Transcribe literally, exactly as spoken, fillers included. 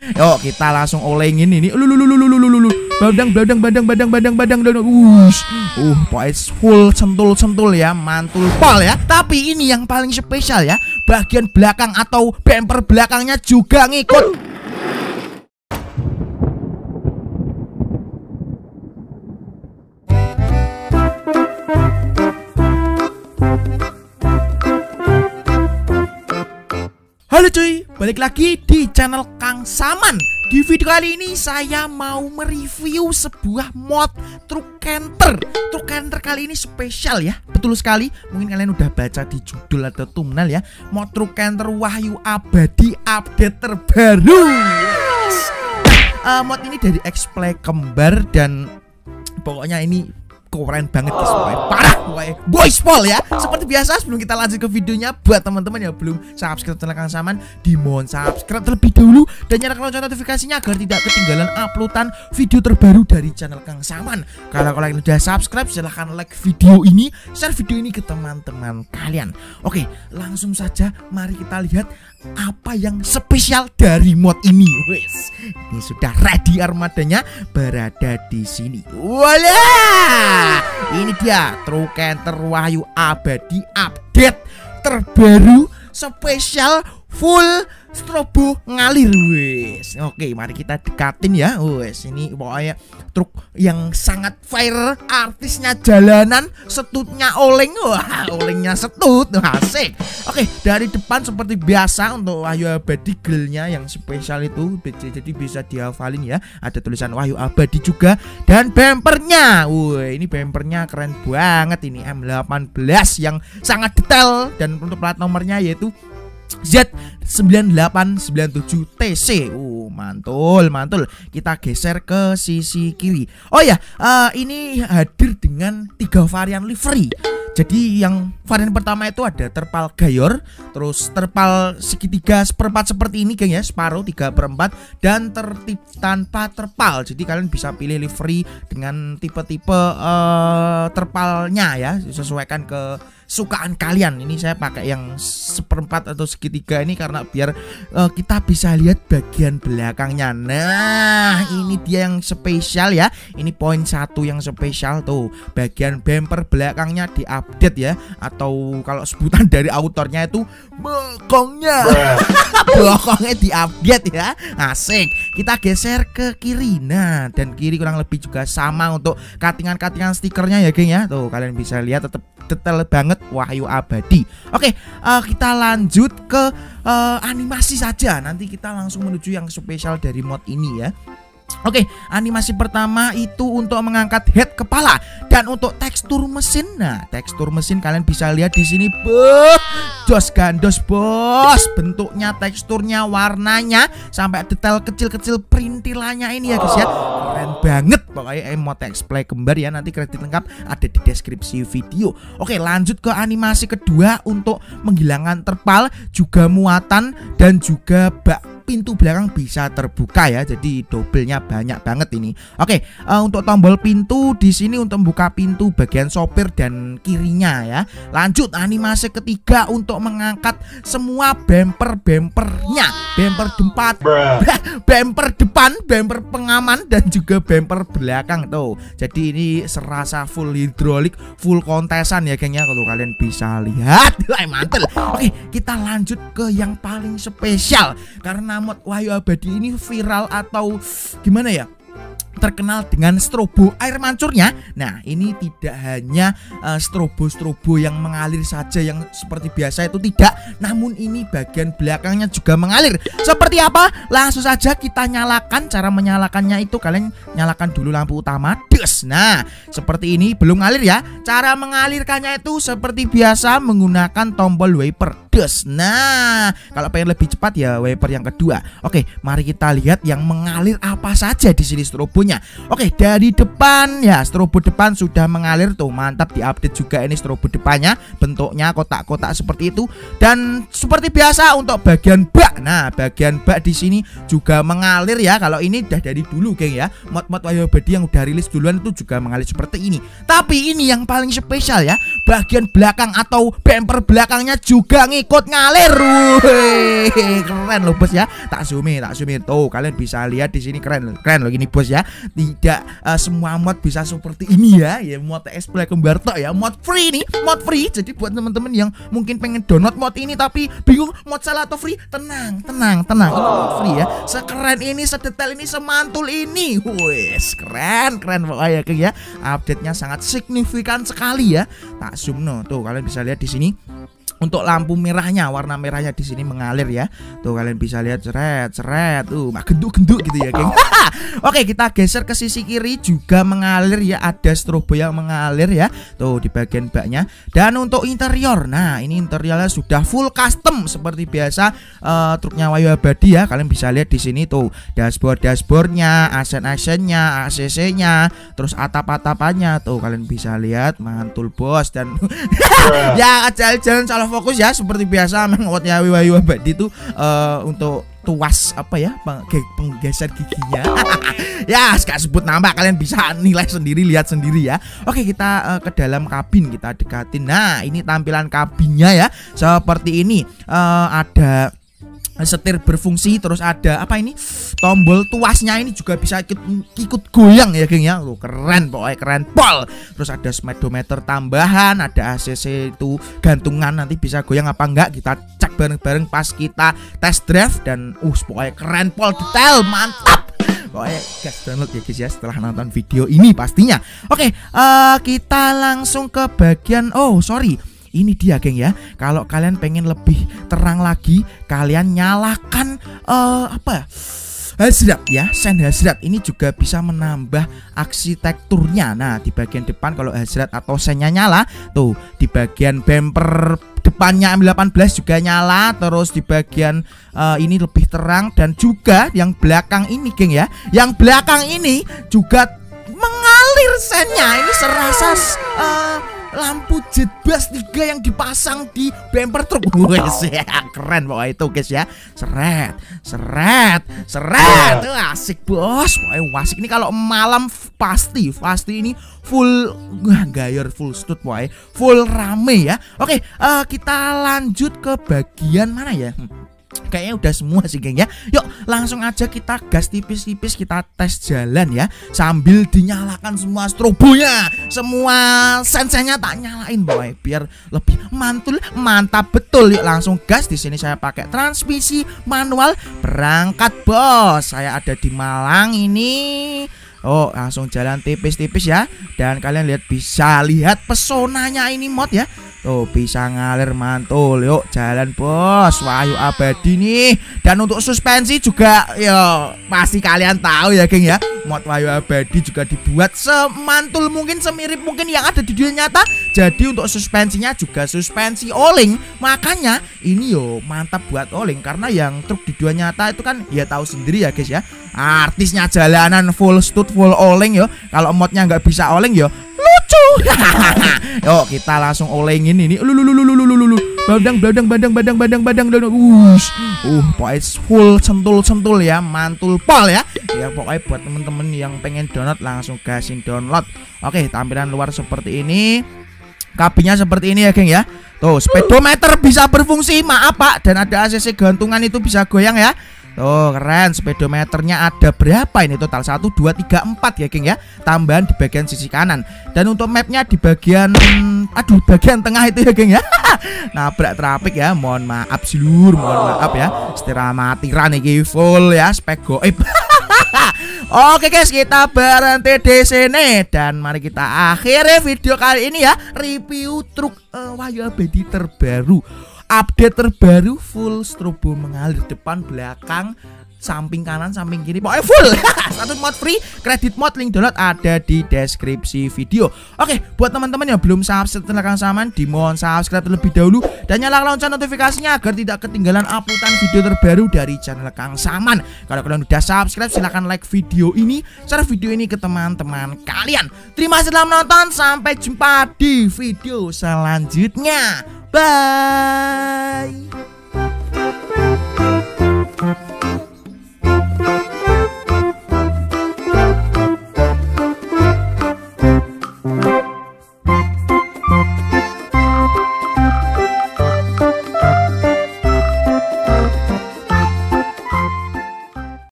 Yuk kita langsung olengin ini. Lululululululu. Badang badang badang badang badang badang badang. Ush. Uh, pokoknya full sentul-sentul ya, mantul pol ya. Tapi ini yang paling spesial ya. Bagian belakang atau bumper belakangnya juga ngikut. Halo cuy, balik lagi di channel Kang Saman. Di video kali ini saya mau mereview sebuah mod truk canter. Truk canter kali ini spesial ya. Betul sekali, mungkin kalian udah baca di judul atau thumbnail ya. Mod truk canter Wahyu Abadi update terbaru. Yes. Nah, uh, mod ini dari X-Play kembar dan pokoknya ini keren banget guys, parah pokoknya boys pol ya. Seperti biasa sebelum kita lanjut ke videonya, buat teman-teman yang belum subscribe channel Kang Saman, dimohon subscribe terlebih dahulu dan nyalakan lonceng notifikasinya agar tidak ketinggalan uploadan video terbaru dari channel Kang Saman. Kalau kalian udah subscribe, silahkan like video ini, share video ini ke teman-teman kalian. Oke, langsung saja mari kita lihat apa yang spesial dari mod ini. Wes, ini sudah ready armadanya berada di sini. Wala! Ini dia truk canter Wahyu Abadi update terbaru spesial full strobo ngalir. Wes, oke mari kita dekatin ya. Wes, ini pokoknya truk yang sangat viral, artisnya jalanan, setutnya oleng. Wah, olengnya setut, asik. Oke, dari depan seperti biasa untuk Wahyu Abadi grillnya yang spesial itu, jadi bisa dihafalin ya. Ada tulisan Wahyu Abadi juga dan bumpernya. Wah, ini bumpernya keren banget ini, M delapan belas yang sangat detail dan untuk plat nomornya yaitu Z sembilan delapan sembilan tujuh T C. Uh, mantul, mantul. Kita geser ke sisi kiri. Oh ya, uh, ini hadir dengan tiga varian livery. Jadi yang varian pertama itu ada terpal gayor, terus terpal segitiga seperempat seperti ini geng ya, separuh tiga per empat, dan tertib tanpa terpal. Jadi kalian bisa pilih livery dengan tipe-tipe uh, terpalnya ya, sesuaikan ke sukaan kalian. Ini saya pakai yang seperempat atau segitiga ini karena biar uh, kita bisa lihat bagian belakangnya. Nah, ini dia yang spesial ya. Ini poin satu yang spesial tuh, bagian bumper belakangnya diupdate ya, atau kalau sebutan dari autornya itu bokongnya. Bokongnya diupdate ya. Asik. Kita geser ke kiri. Nah, dan kiri kurang lebih juga sama untuk cuttingan-cuttingan stikernya ya geng ya. Tuh kalian bisa lihat tetap detail banget Wahyu Abadi. Oke, uh, kita lanjut ke uh, animasi saja. Nanti kita langsung menuju yang spesial dari mod ini ya. Oke, animasi pertama itu untuk mengangkat head kepala dan untuk tekstur mesin. Nah, tekstur mesin kalian bisa lihat di sini. Beuh, jos gandos bos. Bentuknya, teksturnya, warnanya sampai detail kecil-kecil perintilannya ini ya guys ya. Keren banget pokoknya mod X-Play kembar ya. Nanti kredit lengkap ada di deskripsi video. Oke, lanjut ke animasi kedua untuk menghilangkan terpal, juga muatan dan juga bak pintu belakang bisa terbuka ya. Jadi double-nya banyak banget ini. Oke, uh, untuk tombol pintu di sini untuk membuka pintu bagian sopir dan kirinya ya. Lanjut animasi ketiga untuk mengangkat semua bumper-bumpernya, bumper depan, bumper depan, bumper pengaman dan juga bumper belakang tuh. Jadi ini serasa full hidrolik, full kontesan ya geng ya, kalau kalian bisa lihat. Wah, mantul. Oke, kita lanjut ke yang paling spesial karena mod Wahyu Abadi ini viral atau gimana ya, terkenal dengan strobo air mancurnya. Nah, ini tidak hanya strobo-strobo uh, yang mengalir saja yang seperti biasa itu tidak, namun ini bagian belakangnya juga mengalir. Seperti apa? Langsung saja kita nyalakan. Cara menyalakannya itu kalian nyalakan dulu lampu utama. Des. Nah, seperti ini belum ngalir ya. Cara mengalirkannya itu seperti biasa menggunakan tombol wiper. Des. Nah, kalau pengen lebih cepat ya wiper yang kedua. Oke, mari kita lihat yang mengalir apa saja di sini strobonya. Oke, dari depan ya, strobo depan sudah mengalir tuh, mantap, diupdate juga ini strobo depannya, bentuknya kotak-kotak seperti itu. Dan seperti biasa untuk bagian bak, nah bagian bak di sini juga mengalir ya. Kalau ini udah dari dulu geng ya, mod-mod Wahyu Abadi yang udah rilis duluan itu juga mengalir seperti ini. Tapi ini yang paling spesial ya, bagian belakang atau bumper belakangnya juga ngikut. ngikut ngalir. Wih, keren loh bos ya. Tak zoom tak zoom tuh, kalian bisa lihat di sini keren keren loh ini bos ya. Tidak uh, semua mod bisa seperti ini ya. Ya mod T S Play kembar tok ya, mod free nih, mod free. Jadi buat teman-teman yang mungkin pengen download mod ini tapi bingung mod salah atau free, tenang, tenang, tenang. Ini mod free ya. Sekeren ini, sedetail ini, semantul ini. Wih, keren, keren pokoknya ya. Update-nya sangat signifikan sekali ya. Tak zoom no, tuh kalian bisa lihat di sini. Untuk lampu merahnya, warna merahnya di sini mengalir ya. Tuh kalian bisa lihat seret, seret. Tuh, mak genduk-genduk gitu ya, geng. Oke, kita geser ke sisi kiri juga mengalir ya. Ada strobo yang mengalir ya. Tuh di bagian baknya. Dan untuk interior, nah ini interiornya sudah full custom seperti biasa uh, truknya Wahyu Abadi ya. Kalian bisa lihat di sini tuh dashboard dashboardnya, aksen-aksennya, A C C-nya, terus atap-atapannya. Tuh kalian bisa lihat mantul bos dan ya jalan-jalan salah fokus ya seperti biasa mengotnya Wahyu Abadi itu uh, untuk tuas apa ya penggeser giginya. Ya gak sebut nama, kalian bisa nilai sendiri, lihat sendiri ya. Oke, kita uh, ke dalam kabin, kita dekatin. Nah ini tampilan kabinnya ya seperti ini. uh, ada setir berfungsi, terus ada apa ini tombol tuasnya ini juga bisa ikut, ikut goyang ya geng ya. Loh, keren pokoknya keren pol. Terus ada speedometer tambahan, ada A C C itu gantungan, nanti bisa goyang apa enggak kita cek bareng-bareng pas kita test drive. Dan uh pokoknya keren pol, detail mantap. Pokoknya gas download ya guys ya setelah nonton video ini pastinya. Oke, uh, kita langsung ke bagian oh sorry ini dia geng ya. Kalau kalian pengen lebih terang lagi, kalian nyalakan uh, apa hazrat ya, sen hazrat ini juga bisa menambah arsitekturnya. Nah di bagian depan kalau hazrat atau sennya nyala, tuh di bagian bumper depannya M delapan belas juga nyala. Terus di bagian uh, ini lebih terang. Dan juga yang belakang ini geng ya, yang belakang ini juga mengalir sennya. Ini serasa uh, lampu jet bus tiga yang dipasang di bumper truk. Wes ya, keren pokoknya itu guys ya. Seret, seret, seret. Tuh asik bos. Pokoknya asik ini kalau malam pasti pasti ini full wah, gayor full stud pokoknya. Full rame ya. Oke, uh, kita lanjut ke bagian mana ya? Hmm. Kayaknya udah semua sih geng ya. Yuk langsung aja kita gas tipis-tipis, kita tes jalan ya. Sambil dinyalakan semua strobonya, semua sen-sennya tak nyalain boy, biar lebih mantul, mantap betul. Yuk langsung gas. Di sini saya pakai transmisi manual. Berangkat bos. Saya ada di Malang ini. Oh langsung jalan tipis-tipis ya. Dan kalian lihat, bisa lihat pesonanya ini mod ya. Tuh bisa ngalir mantul. Yuk jalan bos, Wahyu Abadi nih. Dan untuk suspensi juga yo pasti kalian tahu ya geng ya, mod Wahyu Abadi juga dibuat semantul mungkin, semirip mungkin yang ada di dunia nyata. Jadi untuk suspensinya juga suspensi oling. Makanya ini yo mantap buat oling, karena yang truk di dunia nyata itu kan ya tahu sendiri ya guys ya, artisnya jalanan full stud full oling yo. Kalau modnya nggak bisa oling yo lucu. Yuk kita langsung olengin ini. Lululululululu. Badang badang badang badang badang badang badang. Ush. Uh, pokoknya full sentul-sentul ya, mantul pol ya. Ya pokoknya buat temen-temen yang pengen download langsung gasin download. Oke, tampilan luar seperti ini. Kabinnya seperti ini ya geng ya. Tuh, speedometer bisa berfungsi, maaf Pak. Dan ada A C C gantungan itu bisa goyang ya. Tuh keren, speedometernya ada berapa ini total? satu, dua, tiga, empat ya geng ya. Tambahan di bagian sisi kanan. Dan untuk mapnya di bagian aduh bagian tengah itu ya geng ya. Nabrak trafik ya, mohon maaf seluruh, mohon maaf ya. Setir amatiran iki full ya, spek goib. Oke guys, kita berhenti di sini dan mari kita akhiri video kali ini ya. Review truk uh, Wahyu Abadi terbaru. Update terbaru, full strobo mengalir depan, belakang, samping kanan, samping kiri, pokoknya full. Satu mod free, kredit mod, link download ada di deskripsi video. Oke, buat teman-teman yang belum subscribe channel Kang Saman, dimohon subscribe terlebih dahulu dan nyalakan lonceng notifikasinya agar tidak ketinggalan uploadan video terbaru dari channel Kang Saman. Kalau kalian udah subscribe, silahkan like video ini, share video ini ke teman-teman kalian. Terima kasih telah menonton, sampai jumpa di video selanjutnya. Bye.